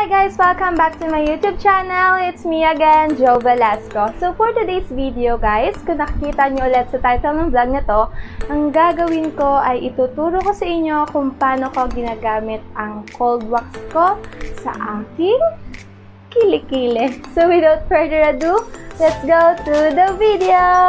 Hi guys! Welcome back to my YouTube channel. It's me again, Jo Velasco. So for today's video guys, kung nakikita nyo ulit sa title ng vlog na to, ang gagawin ko ay ituturo ko sa inyo kung paano ko ginagamit ang cold wax ko sa aking kilikili. So without further ado, let's go to the video!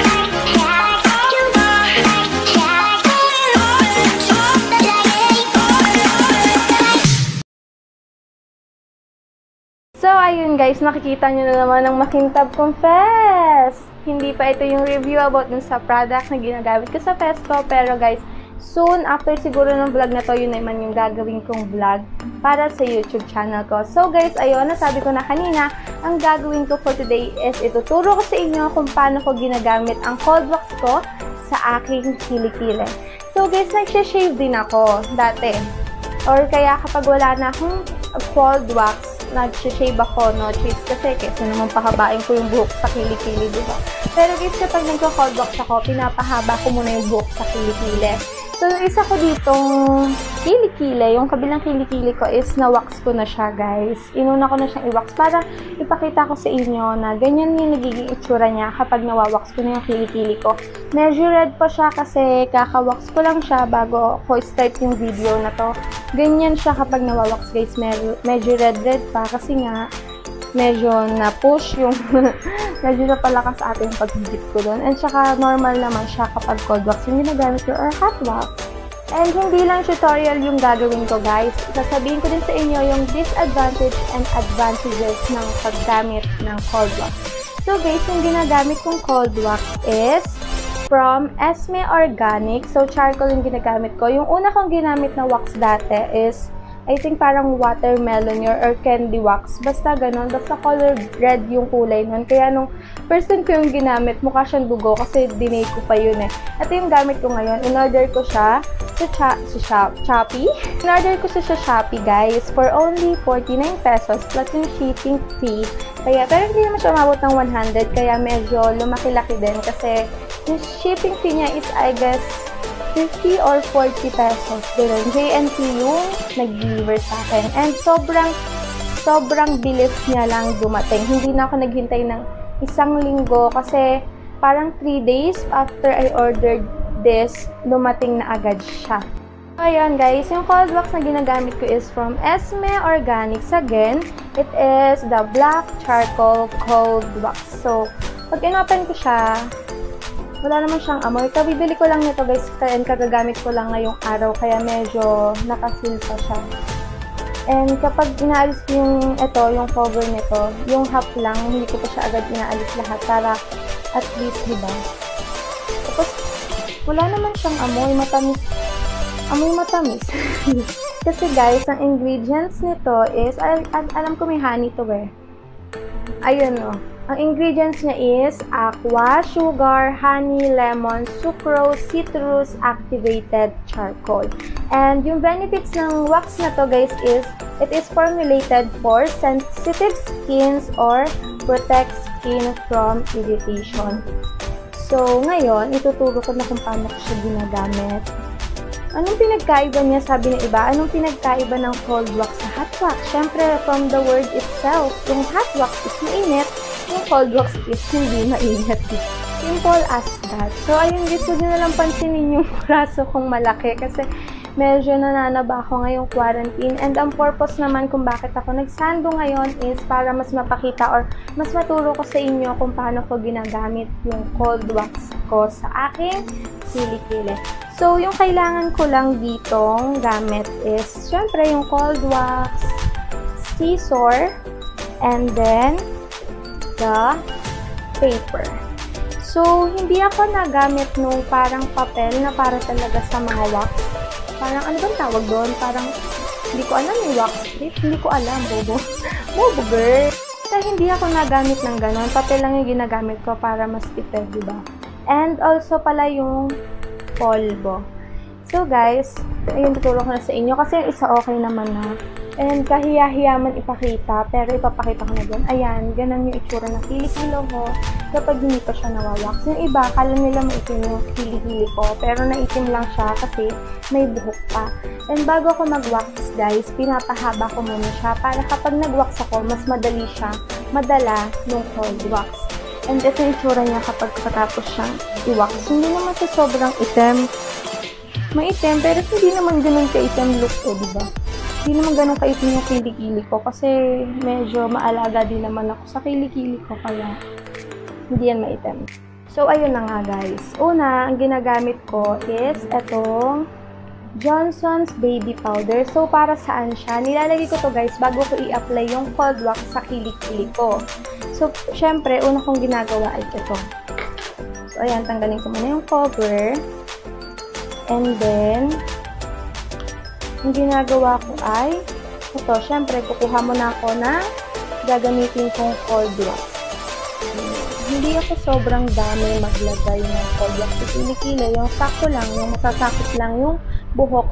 So, ayun guys, nakikita nyo na naman ang makintab kong fest. Hindi pa ito yung review about dun sa product na ginagamit ko sa fest ko. Pero guys, soon, after siguro ng vlog na to, yun naman yung gagawin kong vlog para sa YouTube channel ko. So guys, ayun, nasabi ko na kanina, ang gagawin ko for today is ituturo ko sa inyo kung paano ko ginagamit ang cold wax ko sa aking kilikili. So guys, nagsha-shave din ako dati. Or kaya kapag wala na akong cold wax, nag-shave ako, no cheese kasi kesa naman pahabain ko yung buhok sa kilikili, diba? Pero guys, kapag nagko-cold wax ako, pinapahaba ko muna yung buhok sa kilikili. So, isa ko ditong kilikili, yung kabilang kilikili ko is na-wax ko na siya, guys. Inuna ko na siyang i-wax para ipakita ko sa inyo na ganyan yung nagiging itsura niya kapag nawawax ko na yung kilikili ko. Medyo red pa siya kasi kaka-wax ko lang siya bago ko start yung video na to. Ganyan siya kapag nawawax, guys. Medyo red-red pa kasi nga medyo na-push yung medyo napalakas sa ating paghigit ko doon. And saka normal naman siya kapag cold wax yung ginagamit ko or hot wax. And hindi lang tutorial yung gagawin ko, guys. Sasabihin ko din sa inyo yung disadvantage and advantages ng paggamit ng cold wax. So guys, yung ginagamit kong cold wax is from Esme Organic. So charcoal yung ginagamit ko. Yung una kong ginamit na wax dati is I think parang watermelon or candy wax. Basta ganun. Basta color red yung kulay nun. Kaya nung first time ko yung ginamit, mukha siyang dugo kasi dinay ko pa yun eh. Ito yung gamit ko ngayon. In-order ko siya sa Shopee. In-order ko siya sa Shopee, guys, for only 49 pesos plus yung shipping fee. Kaya, pero hindi naman siya umabot ng 100. Kaya medyo lumaki-laki din kasi yung shipping fee niya is, I guess, 50 or 40 pesos. Ganun. JNT yung nag-deliver sa akin. And sobrang bilis niya lang dumating. Hindi na ako naghintay ng isang linggo kasi parang 3 days after I ordered this, dumating na agad siya. So, ayan guys, yung cold wax na ginagamit ko is from Esme Organics. Again, it is the black charcoal cold wax. So, pag in-open ko siya, wala naman siyang amoy. Kabibili ko lang nito guys, and kagagamit ko lang ngayong araw, kaya medyo nakasil pa siya. And kapag inaalis ko yung cover nito, yung half lang, hindi ko pa siya agad inaalis lahat para at least, diba? Tapos, wala naman siyang amoy, matamis. Amoy matamis. Kasi guys, ang ingredients nito is, alam ko may honey to eh. Ayun o. Ang ingredients niya is aqua, sugar, honey, lemon, sucrose, citrus, activated charcoal. And yung benefits ng wax na to guys is, it is formulated for sensitive skins or protect skin from irritation. So, ngayon, ituturo ko na kung paano ko siya ginagamit. Anong pinagkaiba niya, sabi ng iba? Anong pinagkaiba ng cold wax sa hot wax? Siyempre, from the word itself, yung hot wax is mainit, yung cold wax is hindi mainit. Simple as that. So, ayun guys, huwag nyo nalang pansinin yung braso kong malaki kasi medyo nananaba ako ngayong quarantine. And ang purpose naman kung bakit ako nagsando ngayon is para mas mapakita or mas maturo ko sa inyo kung paano ko ginagamit yung cold wax ko sa aking kilikili. So, yung kailangan ko lang ditong gamit is, syempre, yung cold wax, scissor, and then, the paper. So, hindi ako nagamit nung parang papel na para talaga sa mga wax. Parang, ano bang tawag doon? Parang, hindi ko alam yung wax strip. Hindi ko alam, bobo. Bobo, girl. Kaya hindi ako nagamit ng ganon. Papel lang yung ginagamit ko para mas tipid, diba? And also pala yung polvo. So guys, ayun, tutulong ko na sa inyo kasi yung isa okay naman na. And kahiya-hiya man ipakita, pero ipapakita ko na din. Ayan, ganun yung itsura ng kilikilo ko kapag hindi pa siya nawawax. Yung iba, kala nila maitim yung kilikili ko, pero naitim lang siya kasi may buhok pa. And bago ako mag-wax guys, pinapahaba ko muna siya para kapag nag-wax ako, mas madali siya madala nung cold wax. And ito yung itsura niya kapag katapos siyang i-wax. Hindi naman siya sobrang itim. Maitim, pero hindi naman ganun ka-itim look ko, diba? Hindi naman ganun kaitim yung kilikili ko kasi medyo maalaga din naman ako sa kilikili ko kaya hindi yan maitim. So, ayun na nga guys. Una, ang ginagamit ko is etong Johnson's Baby Powder. So, para saan siya? Nilalagay ko to guys bago ko i-apply yung cold wax sa kilikili ko. So, syempre, una kong ginagawa ay ito. So, ayan, tanggalin ko muna yung cover. And then, ang ginagawa ko ay, ito, syempre, kukuha muna ako na gagamitin kong cold wax. Hindi ako sobrang dami maglagay ng cold wax sa kilikili. Yung sakto lang, yung masasakit lang yung buhok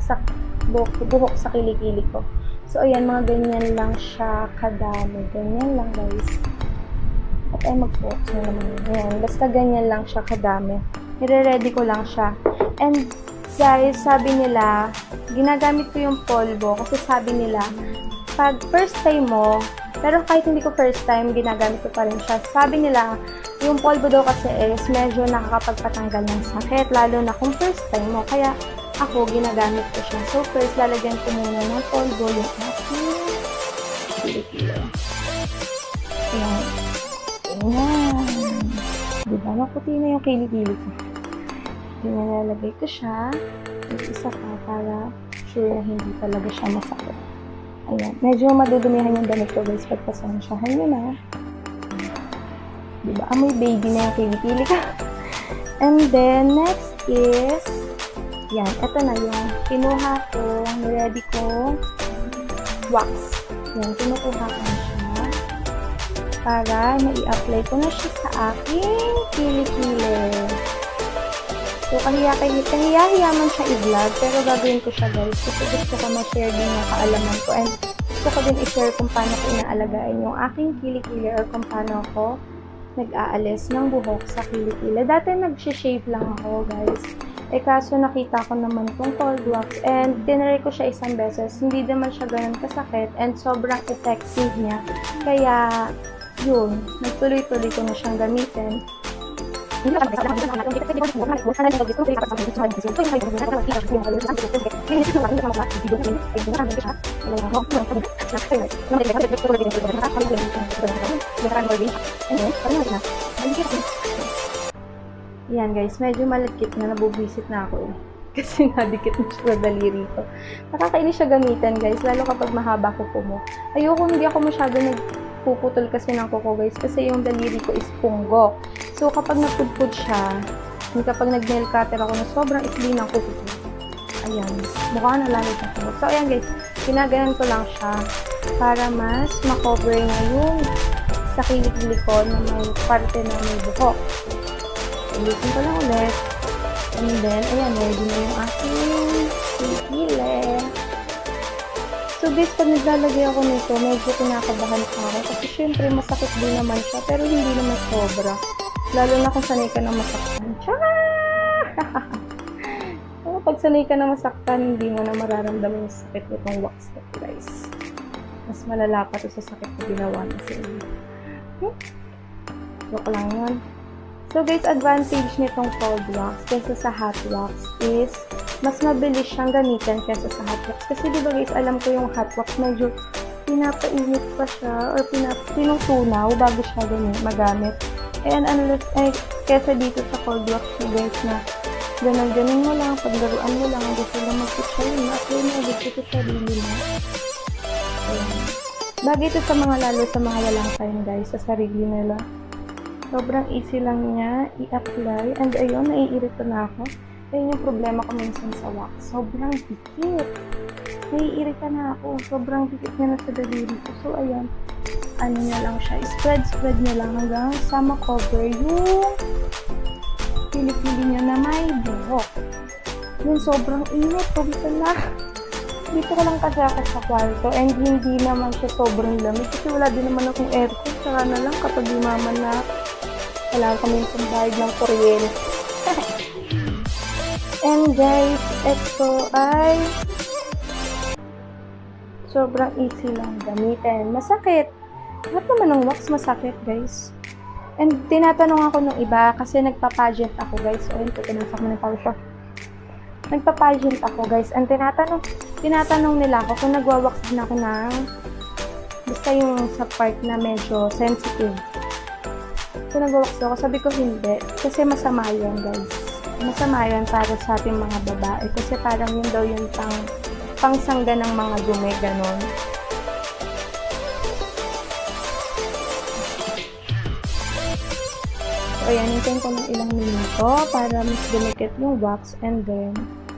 sa kilikili ko. So, ayan, mga ganyan lang siya kadami. Ganyan lang, guys. At ay mag-focus na naman. Ayan, basta ganyan lang siya kadami. Nire-ready ko lang siya. And, guys, sabi nila, ginagamit ko yung polvo kasi sabi nila, pag first time mo, pero kahit hindi ko first time, ginagamit ko pa rin siya. Sabi nila, yung polvo daw kasi is medyo nakakapagpatanggal ng sakit, lalo na kung first time mo. Kaya ako, ginagamit ko siya. So first, lalagyan ko muna ng polvo yung aking kilikili. Ayan. Ayan. Diba? Maputi na yung kilikili ko. Nilalagay ko siya yung isa pa para sure na hindi talaga siya masakit. Ayan. Medyo madudumihan yung damit ko guys. Pagpasensyahan nyo na. Diba? Amoy baby na yung kilikili ka. And then, next is yan. Ito na yung kinuha ko. Niready ko wax. Yan. Kinukuha ko na siya para mai-apply ko na siya sa aking kilikili. So, kahiya man siya i-vlog, pero gagawin ko siya guys. Kasi gusto ko ma-share din yung kaalaman ko. And gusto ko din i-share kung paano ko inaalagaan yung aking kilikili or kung paano ako nag-aalis ng buhok sa kilikili. Dati nag-shave lang ako guys. Eh kaso nakita ko naman tong cold wax and tinry ko siya isang beses. Hindi naman siya ganun kasakit and sobrang effective niya. Kaya, yun, nagtuloy-tuloy ko na siyang gamitin. Yan guys, medyo malagkit na, nabubwisit na ako eh. Kasi nadikit na siya sa daliri ko. Nakakainis siya gamitan guys, lalo kapag mahaba kuko mo. Ayoko, hindi ako masyado nagpuputol kasi ng kuko guys, kasi yung daliri ko is punggo. So kapag napudpud siya, kapag nag-nail cutter ako na sobrang ikli ng kuko ko. Ayan, mukha na lalo sa kuko. So ayan guys, ginaganan ko lang siya para mas makover na yung sa kilikili ko na may parte na may buhok. Ulitin ko lang ulit. And then, ayan, ready na yung aking kilikili. So guys, pag naglalagay ako nito, medyo kinakabahan pa ako. Kasi syempre, masakit din naman siya, pero hindi naman sobra. Lalo na kung sanay ka na masaktan. Tsaka! So, pag sanay ka na masaktan, hindi mo na mararamdaman yung sakit nitong wax na guys. Mas malala pa to sa sakit na ginawa na sa inyo. Joke lang yun. So guys, advantage nitong cold wax kaysa sa hot wax is mas mabilis siyang gamitin kaysa sa hot wax. Kasi diba guys, alam ko yung hot wax medyo pinapainit pa siya or pinutunaw bago siya magamit. And kaysa dito sa cold wax na guys na ganun mo lang, paglaruan mo lang, gusto lang mag-picture yun, na-upload mo agad ito sa sarili mo. Bagay ito sa mga lalo sa mga walang time guys, sa sarili nila. Sobrang easy lang niya i-apply. And ayun, naiirito na ako. Ayun yung problema ko minsan sa wax. Sobrang dikit. Naiirita na ako. Sobrang dikit niya na sa daliri ko. So, ayan. Ano niya lang siya. Spread niya lang hanggang sa makover yung kilikili niya na may buhok. Yun, sobrang init. Pagkita na. Dito ko lang kasi ako sa kwarto and hindi naman siya sobrang lamig kasi wala din naman akong aircon. Saka na lang kapag umaman na wala kami pambayad ng kuryente. And guys, ito ay sobrang easy lang gamitin. Masakit. Lahat naman ng wax masakit, guys. And tinatanong ako ng iba kasi nagpa-pageant ako, guys. O yun, tinasak mo na pala siya. Nagpa-pageant ako, guys. And tinatanong nila ako kung nagwa-wax din ako ng basta yung sa part na medyo sensitive. Kung nagwa-wax ako, sabi ko hindi. Kasi masama yan, guys. Masama yan para sa ating mga babae. Kasi parang yun daw yung pangsangga ng mga dumi, ganon. So, ayan, hintayin ko ng ilang minuto para mas dumikit yung wax and then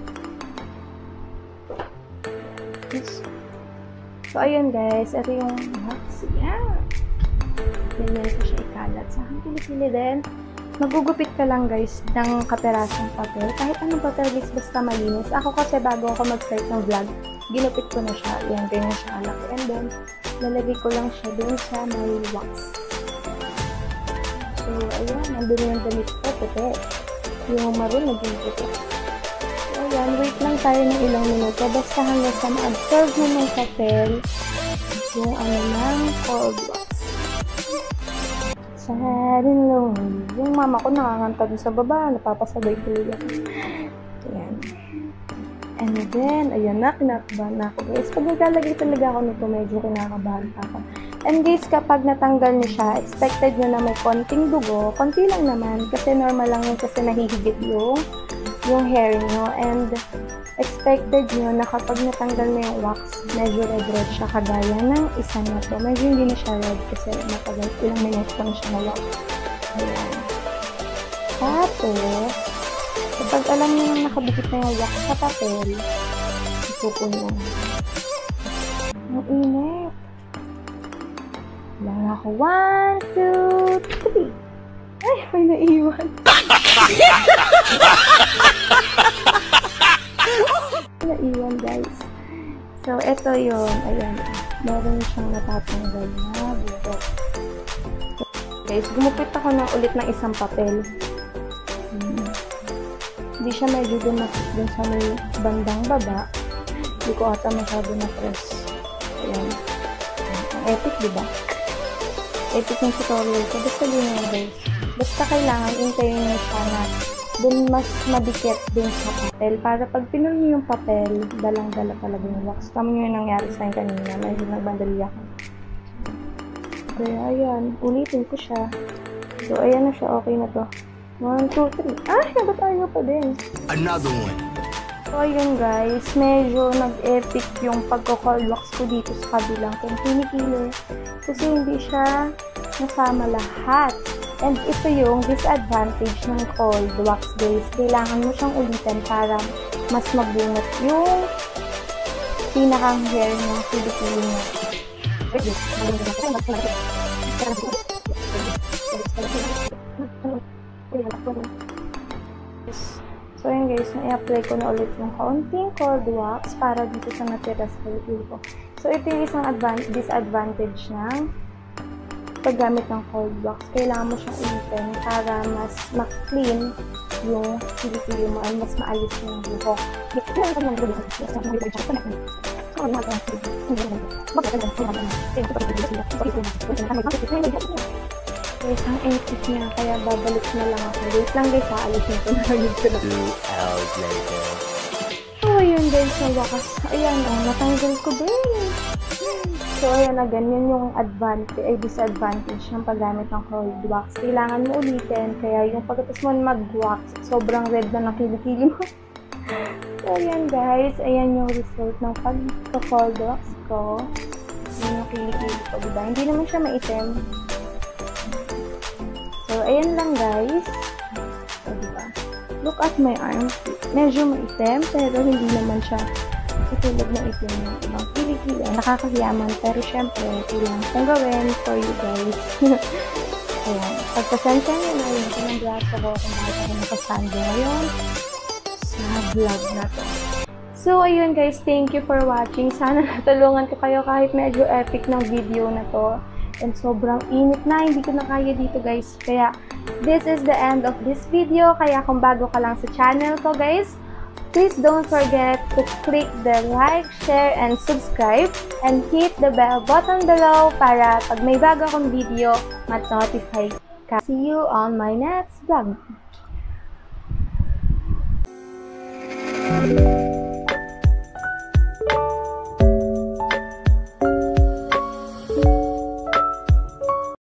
so, ayun guys, ito yung wax. Yan. Ganyan ko siya ikalat. Sa akin, pili-pili din. Magugupit ka lang guys ng kaperasong papel. Kahit anong papel guys, basta malinis. Ako kasi bago ako mag-start ng vlog, ginupit ko na siya. Yan, ganyan siya kalaki. And then, lalagay ko lang siya dun sa may wax. So, ayan, nandun yung damit ko, puti. Yung maroon, naging puti. So, ayan, wait lang tayo ng ilang minuto. Basta hanggang sa ma-absorb mo ng papel yung ng cold wax. Sad and lonely. Yung mama ko nakakanta dun sa baba, napapasabay tuloy ako. Ayan. And then, ayan na, kinakabahan na ako guys. Pag naglalagay talaga ako nito, medyo kinakabahan pa ako. And guys, kapag natanggal niyo siya, expected nyo na may konting dugo. Konti lang naman, kasi normal lang yun kasi nahihigit yung hair nyo. And expected nyo na kapag natanggal na yung wax, medyo red-red siya kagaya ng isa na to. Medyo hindi na siya red kasi matagal, ilang minutes ko na siya na wax. Ayan. Tapos, kapag alam nyo na nakabukit na yung wax sa papel, ipupun lang. Ang init. Lang ako. 1, 2, 3. Ay, may naiwan. Naiwan guys. So, ito yun. Ayan. Meron siyang natatanggal na buto. Guys, gumupit ako na ulit ng isang papel. Hindi siya medyo dumakit dun sa may bandang baba. Hindi ko ata masyado na press. Ayan. Ang epic, diba? Epic ng tutorial ko. Basta yun guys. Basta kailangan intayin nyo siya na dun mas madikit dun sa papel. Para pag pinul nyo yung papel, dalang-dala talaga yung wax. Tama nyo yung nangyari sa akin kanina. Medyo nagbandali ako. Kaya ayan. Ulitin ko siya. So ayan na siya. Okay na to. 1, 2, 3. Ay! Nabatayo pa din. Another one. So ayun guys. Medyo nag-epic yung pagko-cold wax ko dito sa kabilang kung kinikili. Kasi hindi siya nasama lahat. And ito yung disadvantage ng cold wax guys. Kailangan mo siyang ulitin para mas magbunot yung pinakang hair ng kilikili mo. So yun guys, na-i-apply ko na ulit yung kaunting cold wax para dito sa natira sa kilikili ko. So ito yung isang disadvantage ng paggamit ng cold wax. Kailangan mo siyang ulitin para mas ma-clean yung kilikili mo at mas maalis yung buhok. Guys, ang epic niya, kaya babalik na lang ako. Wait lang guys, aalis na ito na rin ko na. 2 hours later. So, ayun guys, sa wakas. Ayan, natanggal ko din. So, ayan na, ganyan yung disadvantage ng paggamit ng cold wax. Kailangan mo ulitin, kaya yung pagkatapos mo mag-wax, sobrang red na nakilikili mo. So, ayan guys, ayan yung result ng pagka-cold wax ko. Yung nakilikili ko, diba? Hindi naman siya maitim. So, ayan lang guys. So, diba? Look at my arm. Medyo maitim, pero hindi naman siya katulad ng itim ng ibang kilikili. Nakakahiyaman, pero syempre, kailangan kong gawin for you guys. Ayan. Pagpasensya nyo na yun, ng braso ko kung bakit ako nakasando ngayon sa na vlog na to. So, ayun guys, thank you for watching. Sana natulungan ko kayo kahit medyo epic ng video na to. And sobrang init na, hindi ko na kaya dito guys. Kaya, this is the end of this video. Kaya kung bago ka lang sa channel ko guys, please don't forget to click the like, share, and subscribe. And hit the bell button below para pag may bago akong video, mat-notify ka. See you on my next vlog.